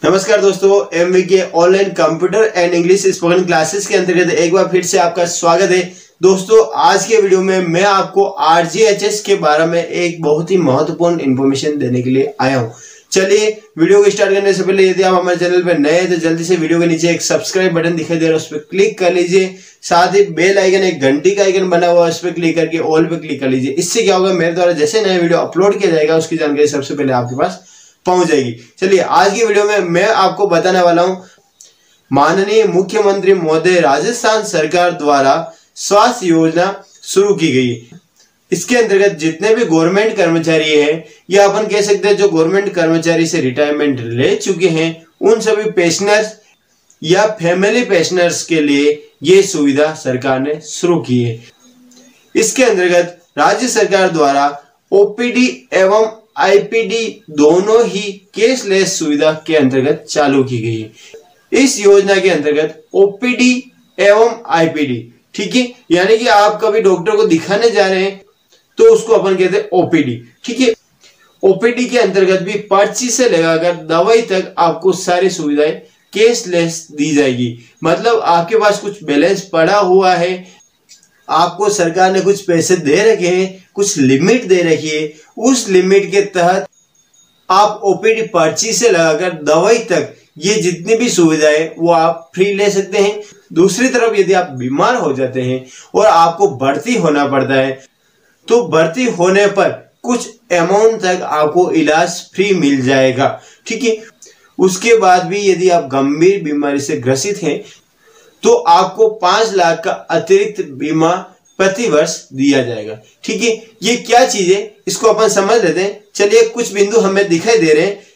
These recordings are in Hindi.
नमस्कार दोस्तों, MVK online computer and English spoken classes के अंतर्गत एक बार फिर से आपका स्वागत है। दोस्तों, आज के वीडियो में मैं आपको आरजीएचएस के बारे में एक बहुत ही महत्वपूर्ण इंफॉर्मेशन देने के लिए आया हूं। चलिए वीडियो को स्टार्ट करने से पहले यदि आप हमारे चैनल पर नए हैं तो जल्दी से वीडियो के नीचे एक सब्सक्राइब बटन दिखाई दे रहा है, उस पर क्लिक कर लीजिए। साथ ही बेल आइकन, एक घंटी का आइकन बना हुआ है, उस पर क्लिक करके ऑल पे क्लिक कर लीजिए। इससे क्या होगा, मेरे द्वारा जैसे नया वीडियो अपलोड किया जाएगा उसकी जानकारी सबसे पहले आपके पास पहुंच जाएगी। चलिए आज की वीडियो में मैं आपको बताने वाला हूं, माननीय मुख्यमंत्री महोदय राजस्थान सरकार द्वारा स्वास्थ्य योजना शुरू की गई। इसके अंतर्गत जितने भी गवर्नमेंट कर्मचारी हैं या अपन कह सकते हैं जो गवर्नमेंट कर्मचारी से रिटायरमेंट ले चुके हैं, उन सभी पेंशनर्स या फैमिली पेंशनर्स के लिए ये सुविधा सरकार ने शुरू की है। इसके अंतर्गत राज्य सरकार द्वारा ओपीडी एवं आईपीडी दोनों ही कैशलेस सुविधा के अंतर्गत चालू की गई है। इस योजना के अंतर्गत ओपीडी एवं आईपीडी, ठीक है, यानी कि आप कभी डॉक्टर को दिखाने जा रहे हैं तो उसको अपन कहते हैं ओपीडी, ठीक है। ओपीडी के अंतर्गत भी पर्ची से लगाकर दवाई तक आपको सारी सुविधाएं कैशलेस दी जाएगी। मतलब आपके पास कुछ बैलेंस पड़ा हुआ है, आपको सरकार ने कुछ पैसे दे रखे हैं, कुछ लिमिट दे रखी है, उस लिमिट के तहत आप ओपीडी पर्ची से लगाकर दवाई तक ये जितनी भी सुविधाएं वो आप फ्री ले सकते हैं। दूसरी तरफ यदि आप बीमार हो जाते हैं और आपको भर्ती होना पड़ता है तो भर्ती होने पर कुछ अमाउंट तक आपको इलाज फ्री मिल जाएगा, ठीक है। उसके बाद भी यदि आप गंभीर बीमारी से ग्रसित हैं तो आपको 5 लाख का अतिरिक्त बीमा प्रति वर्ष दिया जाएगा, ठीक है। ये क्या चीज है इसको अपन समझ लेते हैं। चलिए कुछ बिंदु हमें दिखाई दे रहे हैं।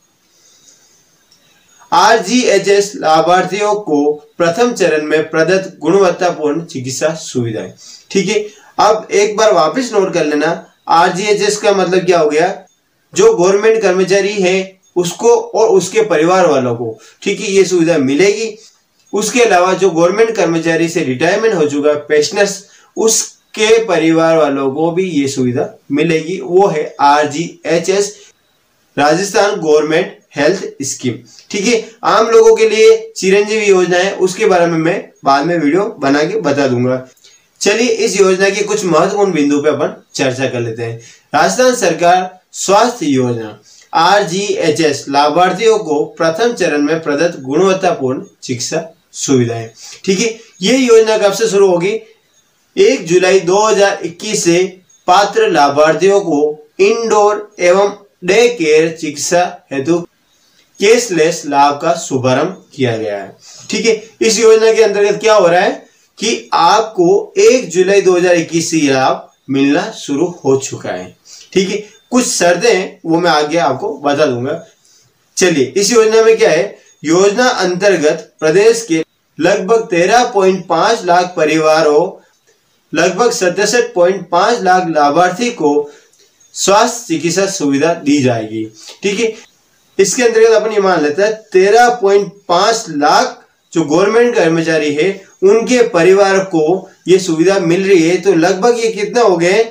आरजीएचएस लाभार्थियों को प्रथम चरण में प्रदत्त गुणवत्तापूर्ण चिकित्सा सुविधाएं, ठीक है। अब एक बार वापस नोट कर लेना, आरजीएचएस का मतलब क्या हो गया, जो गवर्नमेंट कर्मचारी है उसको और उसके परिवार वालों को, ठीक है, ये सुविधा मिलेगी। उसके अलावा जो गवर्नमेंट कर्मचारी से रिटायरमेंट हो चुका है पेंशनर्स, उसके परिवार वालों को भी ये सुविधा मिलेगी। वो है RGHS, Rajasthan government health scheme, ठीक है। आम लोगों के लिए चिरंजीवी योजना है, उसके बारे में मैं बाद में वीडियो बना के बता दूंगा। चलिए इस योजना के कुछ महत्वपूर्ण बिंदु पे अपन चर्चा कर लेते हैं। राजस्थान सरकार स्वास्थ्य योजना आरजीएचएस लाभार्थियों को प्रथम चरण में प्रदत्त गुणवत्तापूर्ण चिकित्सा सुविधाएं, ठीक है। ये योजना कब से शुरू होगी? 1 जुलाई 2021 से पात्र लाभार्थियों को इंडोर एवं डे केयर चिकित्सा हेतु कैशलेस लाभ का शुभारंभ किया गया है, ठीक है। इस योजना के अंतर्गत क्या हो रहा है कि आपको 1 जुलाई 2021 से लाभ मिलना शुरू हो चुका है, ठीक है। कुछ शर्तें हैं वो मैं आगे आपको बता दूंगा। चलिए इस योजना में क्या है, योजना अंतर्गत प्रदेश के लगभग 13.5 लाख परिवारों, लगभग 67.5 लाख लाभार्थी को स्वास्थ्य चिकित्सा सुविधा दी जाएगी, ठीक है। इसके अंतर्गत अपन ये मान लेते हैं 13.5 लाख जो गवर्नमेंट कर्मचारी है उनके परिवार को ये सुविधा मिल रही है, तो लगभग ये कितना हो गए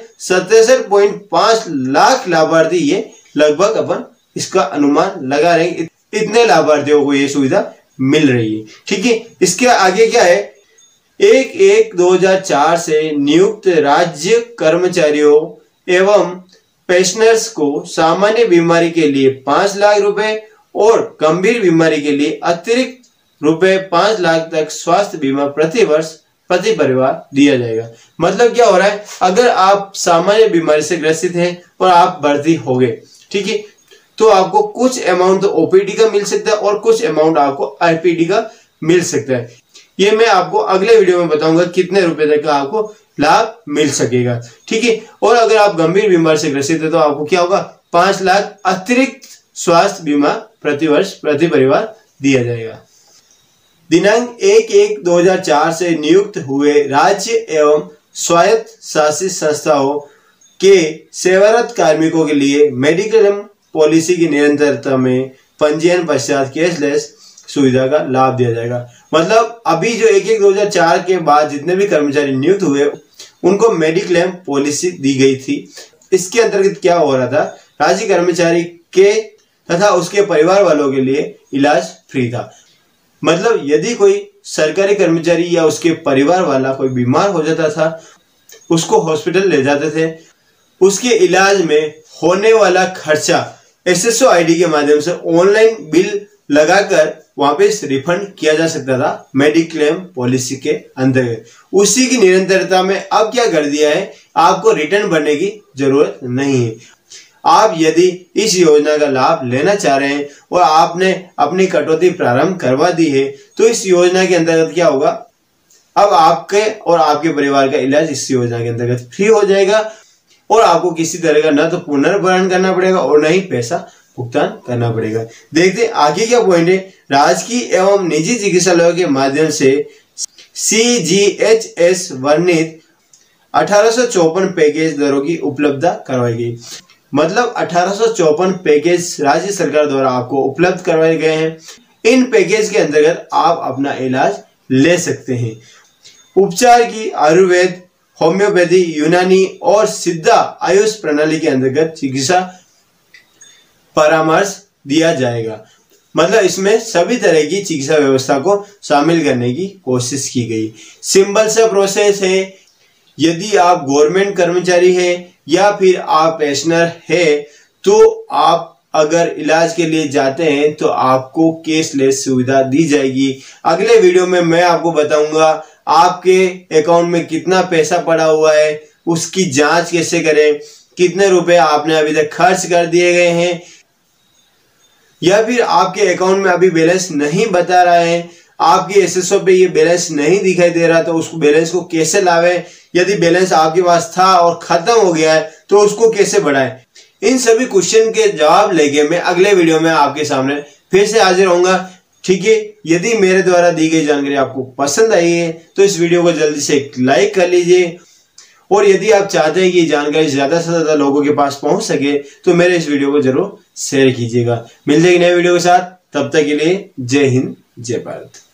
67.5 लाख लाभार्थी, ये लगभग अपन इसका अनुमान लगा रहे हैं इतने लाभार्थियों को ये सुविधा मिल रही है, ठीक है। इसके आगे क्या है, 1/1/2004 से नियुक्त राज्य कर्मचारियों एवं पेंशनर्स को सामान्य बीमारी के लिए 5 लाख रुपए और गंभीर बीमारी के लिए अतिरिक्त रुपए 5 लाख तक स्वास्थ्य बीमा प्रति वर्ष प्रति परिवार दिया जाएगा। मतलब क्या हो रहा है, अगर आप सामान्य बीमारी से ग्रसित हैं और आप भर्ती हो गए, ठीक है, तो आपको कुछ अमाउंट तो ओपीडी का मिल सकता है और कुछ अमाउंट आपको आईपीडी का मिल सकता है। ये मैं आपको अगले वीडियो में बताऊंगा कितने रुपए तक का आपको लाभ मिल सकेगा, ठीक है। और अगर आप गंभीर बीमारी से ग्रसित है तो आपको क्या होगा, 5 लाख अतिरिक्त स्वास्थ्य बीमा प्रति वर्ष प्रति परिवार दिया जाएगा। दिनांक 1/1/2004 से नियुक्त हुए राज्य एवं स्वायत्त शासित संस्थाओं के सेवारत कार्मिकों के लिए मेडिक्लेम पॉलिसी की निरंतरता में पंजीयन पश्चात कैशलेस सुविधा का लाभ दिया जाएगा। मतलब अभी जो 1/1/2004 के बाद जितने भी कर्मचारी नियुक्त हुए उनको मेडिक्लेम पॉलिसी दी गई थी। इसके अंतर्गत क्या हो रहा था, राज्य कर्मचारी के तथा उसके परिवार वालों के लिए इलाज फ्री था। मतलब यदि कोई सरकारी कर्मचारी या उसके परिवार वाला कोई बीमार हो जाता था, उसको हॉस्पिटल ले जाते थे, उसके इलाज में होने वाला खर्चा SSO ID के माध्यम से ऑनलाइन बिल लगाकर वहां पे रिफंड किया जा सकता था मेडिक्लेम पॉलिसी के अंतर्गत। उसी की निरंतरता में अब क्या कर दिया है, आपको रिटर्न भरने की जरूरत नहीं है। आप यदि इस योजना का लाभ लेना चाह रहे हैं और आपने अपनी कटौती प्रारंभ करवा दी है, तो इस योजना के अंतर्गत क्या होगा, अब आपके और आपके परिवार का इलाज इस योजना के अंतर्गत फ्री हो जाएगा और आपको किसी तरह का न तो पुनर्भरण करना पड़ेगा और न ही पैसा भुगतान करना पड़ेगा। देखते आगे क्या पॉइंट है। राजकीय एवं निजी चिकित्सालयों के माध्यम से CGHS वर्णित 1854 पैकेज दरों की उपलब्धता करवाई गई। मतलब 1854 पैकेज राज्य सरकार द्वारा आपको उपलब्ध करवाए गए हैं। इन पैकेज के अंतर्गत आप अपना इलाज ले सकते हैं। उपचार की आयुर्वेद, होम्योपैथी, यूनानी और सिद्धा आयुष प्रणाली के अंतर्गत चिकित्सा परामर्श दिया जाएगा। मतलब इसमें सभी तरह की चिकित्सा व्यवस्था को शामिल करने की कोशिश की गई। सिंपल सा प्रोसेस है। यदि आप गवर्नमेंट कर्मचारी हैं या फिर आप पेंशनर है, तो आप अगर इलाज के लिए जाते हैं तो आपको कैशलेस सुविधा दी जाएगी। अगले वीडियो में मैं आपको बताऊंगा आपके अकाउंट में कितना पैसा पड़ा हुआ है, उसकी जांच कैसे करें, कितने रुपए आपने अभी तक खर्च कर दिए गए हैं, या फिर आपके अकाउंट में अभी बैलेंस नहीं बता रहा है, आपके SSO पे ये बैलेंस नहीं दिखाई दे रहा, तो उसको बैलेंस को कैसे लावे, यदि बैलेंस आपके पास था और खत्म हो गया है तो उसको कैसे बढ़ाएं। इन सभी क्वेश्चन के जवाब लेके मैं अगले वीडियो में आपके सामने फिर से हाजिर होऊंगा। ठीक है, यदि मेरे द्वारा दी गई जानकारी आपको पसंद आई है तो इस वीडियो को जल्दी से एक लाइक कर लीजिए, और यदि आप चाहते हैं कि जानकारी ज्यादा से ज्यादा लोगों के पास पहुंच सके तो मेरे इस वीडियो को जरूर शेयर कीजिएगा। मिलते हैं नए वीडियो के साथ, तब तक के लिए जय हिंद, जय भारत।